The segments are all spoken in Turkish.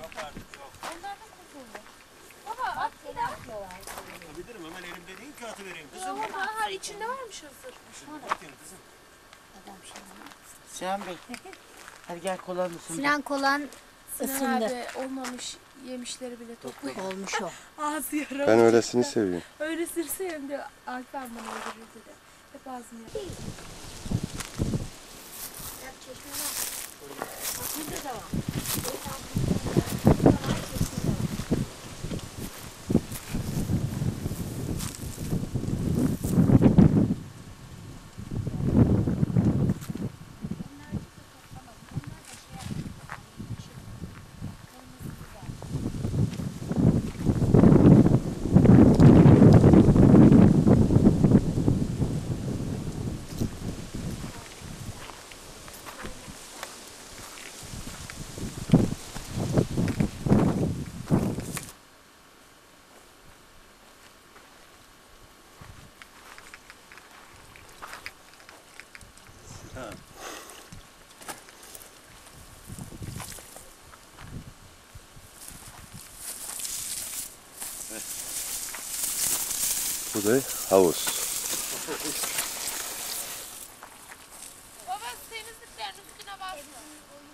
Onlar da kurtuldu. Baba Bak seni atıyorlar. Atabilirim hemen elimde değil ki atıvereyim kızım. Baba her içinde varmış hazır. Bakın kızım. Adam şey Sinan Bey. Hadi gel kolanı ısındır. Sinan kolan Sinan ısındı. abi olmamış yemişleri bile topluyor. Olmuş o. Ağzı yaralı. Ben öylesini seviyorum. Öylesini sevim de Alper bana öldürür dedi. Hep ağzını yaralı. Burada da var. Bu da havuz. Baba temizliklerin üstüne basma.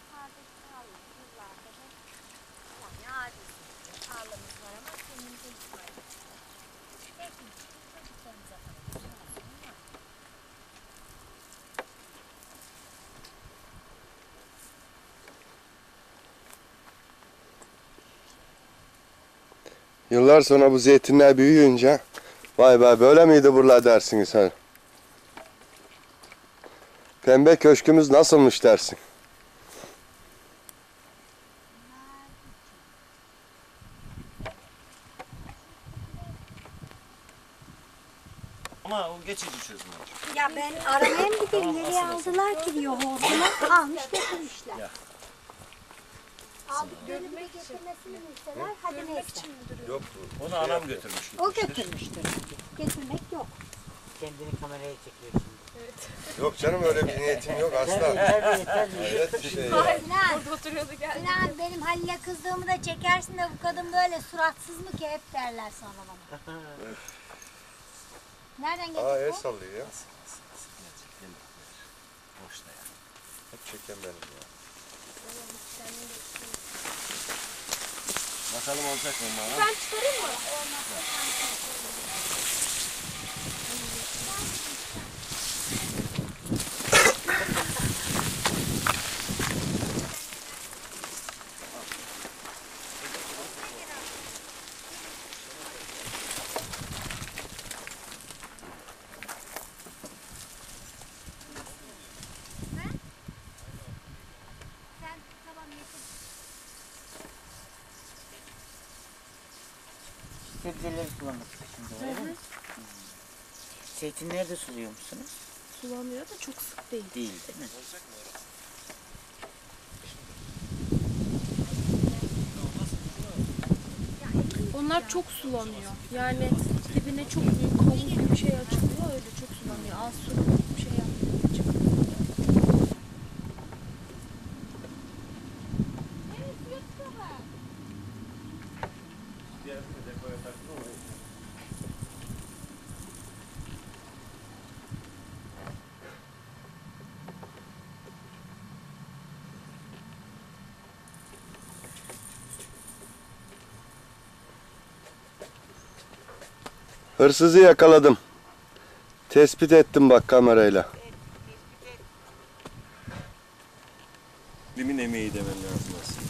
Yıllar sonra bu zeytinler büyüyünce vay be böyle miydi buralar dersiniz hani. Pembe köşkümüz nasılmış dersin. Ama o geçici çözüm olacak. Ya ben aramaya mı gideyim? Nereye aldılar ki diyor hortumu. Almış getirmişler. Ya. Aldık bölümü getirmesini bilseler hadi neyse. Yok onu anam götürmüş. O götürmüştür. Getirmek yok. Kendini kameraya çekiyor şimdi. Yok canım öyle bir niyetim yok asla. Yeter. Evet bir şey ya. Sinan, Orada oturuyordu geldi. Sinan benim Halil'e kızdığımı da çekersin de bu kadın böyle suratsız mı ki hep derler sonra bana. Nereden Aa el geldin bu? sallıyor ya. Boşta ya. Hep çeken benim ya. Bakalım olacak mı bana? Ben çıkarayım mı? Sen tamam yeter. Sebzeleri sulamak şimdi öyle mi? Zeytinleri de suluyor musunuz? Sulanıyor da çok sık değil. Değil mi? Onlar çok sulanıyor. Yani dibine çok büyük kavuk gibi bir şey açılıyor. Öyle çok sulanıyor. Az su bir şey yapmıyor. Hırsızı yakaladım. Tespit ettim bak kamerayla. Limin emeği demen lazım aslında.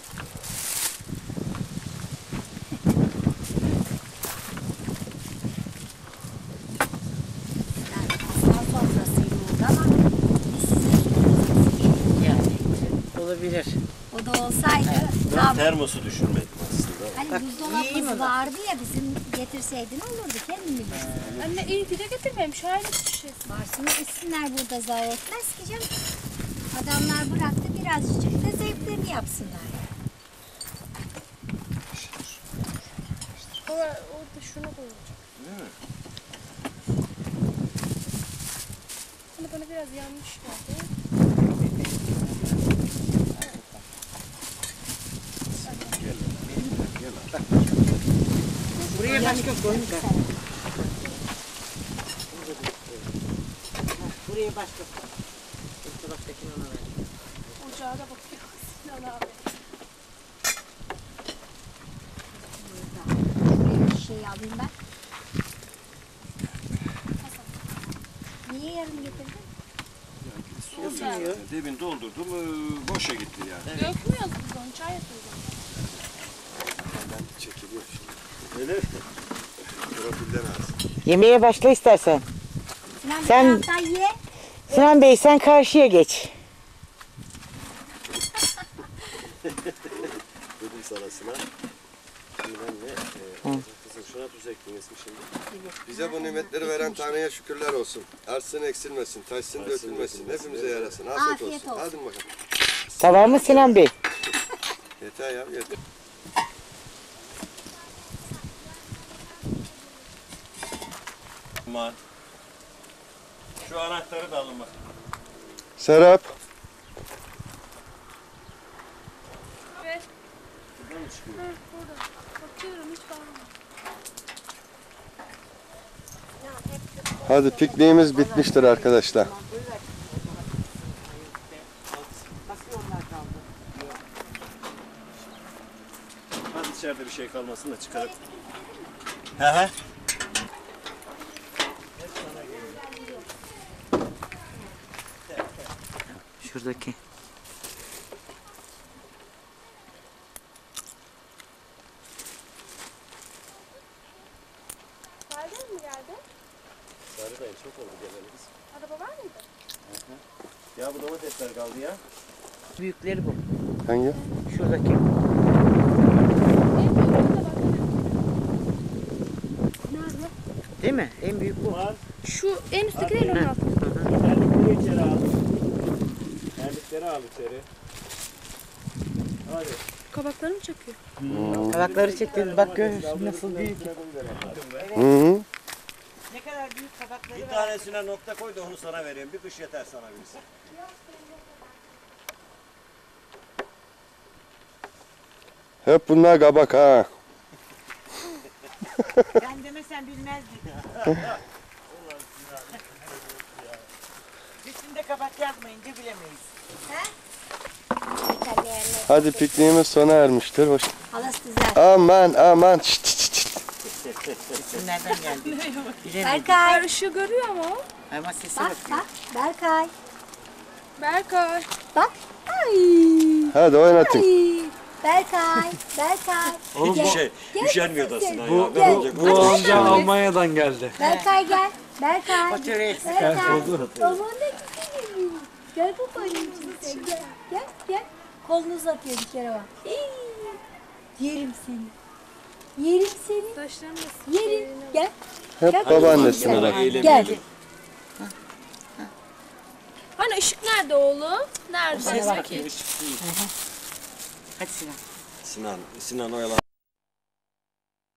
Aslan sofrasıydı orada ama biz size Yani olabilir. o da olsaydı Ben tam termosu düşürmedim aslında. hani yiyeyim buzdolabımız onu. vardı ya bizim getirseydin olurdu kendin bilirsin. Anne iyi ki de getirmemiş. Hayret bir şey. Varsınız içsinler burada zarar etmez ki canım. Adamlar bıraktı birazcık da zevklerini yapsınlar yani. Orada şunu koyacak. Değil mi? Hani bana biraz yanlış geldi. başka koyun da. Buraya başka koy. Bu taraftakini ona ver. Ocağa da bakıyor Sinan abi. Şuraya bir şey alayım ben. Niye yarım getirdin? Dibini doldurdum, boşa gitti yani. Dökmüyoruz biz onu, çay yapıyoruz. Çekiliyor şimdi. Öyle mi? Profilden az. Yemeğe başla istersen. Sinan bir Sen- taraftan ye. Sinan Bey sen karşıya geç. Dedim sana Sinan. Şimdi ben ne? Kızım şuna tuz ektin ismi şimdi. Bize bu nimetleri veren Tanrı'ya şükürler olsun. Artsın eksilmesin, taşsın dökülmesin. Hepimize yarasın. Afiyet Afiyet olsun. olsun. Hadi bakalım. Tamam mı Sinan Bey? Yeter ya yeter. Aman. Şu anahtarı da alın bak. Serap. Evet. Buradan mı çıkıyor? Hı, burada. Bakıyorum hiç bağırmıyor. Hadi pikniğimiz bitmiştir arkadaşlar. Hadi içeride bir şey kalmasın da çıkarıp. He he. Şuradaki. Sahiden mi geldi? Sarı dayı çok oldu geleli biz. Araba var mıydı? Ya bu domatesler kaldı ya. Büyükleri bu. Hangi? Şuradaki. En büyüğüne de bak. Nerede? Değil mi? En büyük bu. Var. Şu en üstteki değil onun altı. Terlikleri içeri al. Terlikleri al içeri. Hadi. Kabakları mı çekiyor? Kabakları çektin. Bak görüyorsun nasıl büyük. Hı hı. Ne kadar büyük kabakları Bir tanesine nokta koy da onu sana vereyim. Bir kış yeter sana birisi. Hep bunlar kabak ha. Ben demesen bilmezdik. Üstünde kabak yazmayınca bilemeyiz. Yeter yerine. Hadi pikniğimiz sona ermiştir. Hoş. Halas güzel. Aman aman. Şşt, şşt, şşt. Sesin nereden geldi? Bilemedim. Berkay. Işığı görüyor ama o. Ama sesi Bak bakıyor. bak. Berkay. Berkay. Bak. Ay. Hadi oynatın. Ay. Berkay. Berkay. Oğlum Gel. bir şey. Gel Üşenmiyor da kızım Sinan sen. ya. Gel. Ben olacak. Bu amca Almanya'dan geldi. Berkay gel. Berkay. Otur reis. Berkay. Aman ne güzelim. Gel babacığım sen. Gel. Gel. Gel. Kolunu uzatıyor bir kere bak. Yerim seni. Yerim seni. Saçlarını da Yerim. Gel. Hep Gel. babaannesine. Gel. Hani ışık nerede oğlum? Nerede? Ses bakıyor. Hadi Sinan. Sinan oyalan.